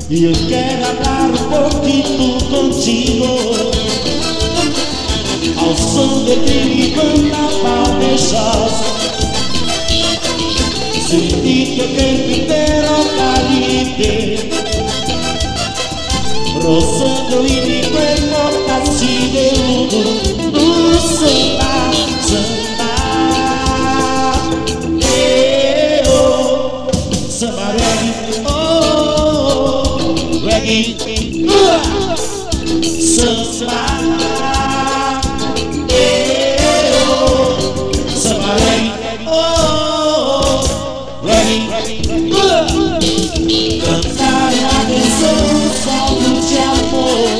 Y yo quiero hablar un poquito contigo, ao som de mi banda palmejosa. Sentí que el entero caliente, rozando y mi cuerpo casi de nudo. Samba, samba, oh, samba reggae, oh, reggae, samba, oh, samba reggae, oh, reggae. Cantar a canção solo de amor,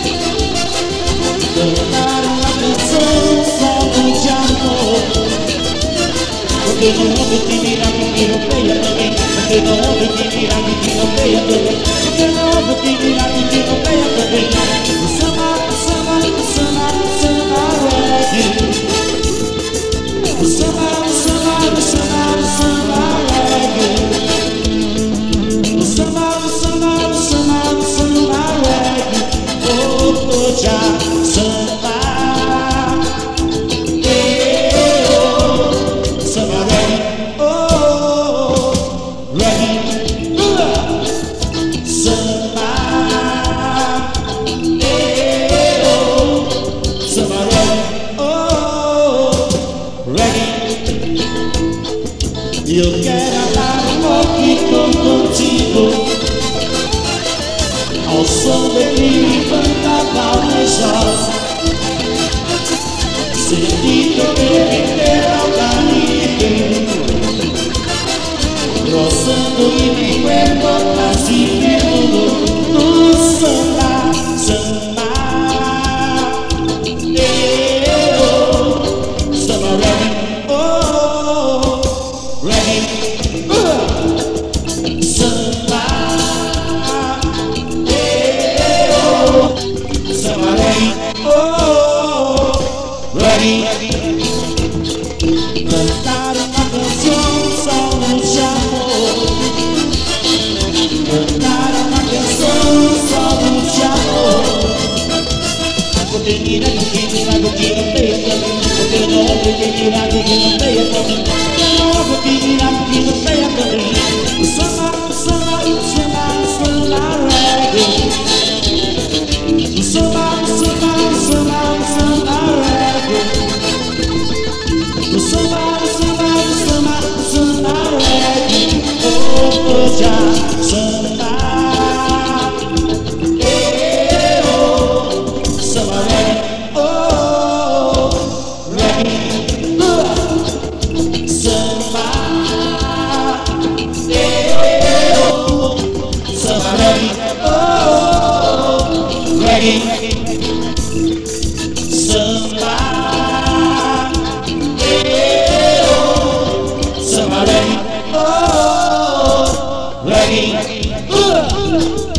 cantar a canção solo de amor. Porque não houve que mirar que não veia também, porque não houve que mirar que não veia também, porque não houve que mirar que não veia também. O samba, o samba, o samba, o samba reggae. O samba, o samba, o samba, o samba reggae. O samba, o samba, o samba, o samba reggae. Oh, já samba, oh, samba reggae, oh, reggae, samba, oh, samba reggae, oh, reggae. Eu quero falar um pouquinho contigo, ao som de mi banda palmejosa. Sentí que me entero caliente, rozando y mi cuerpo casi desnudo. Samba, samba, oh, samba reggae, oh, reggae, samba, oh, samba reggae, oh, reggae. Cantar uma canção solo de amor, cantar uma canção solo de amor. Porque mira que não veia também, porque não houve que mirar que não veia também, porque não houve que mirar que não veia também. O samba, o samba, o samba, o samba reggae. O samba, o samba, o samba, o samba reggae. O samba, o samba, o samba, o samba reggae. Oh, já samba, oh, samba reggae, oh, reggae, samba, oh, samba reggae, oh, reggae, samba, samba reggae, oh, reggae.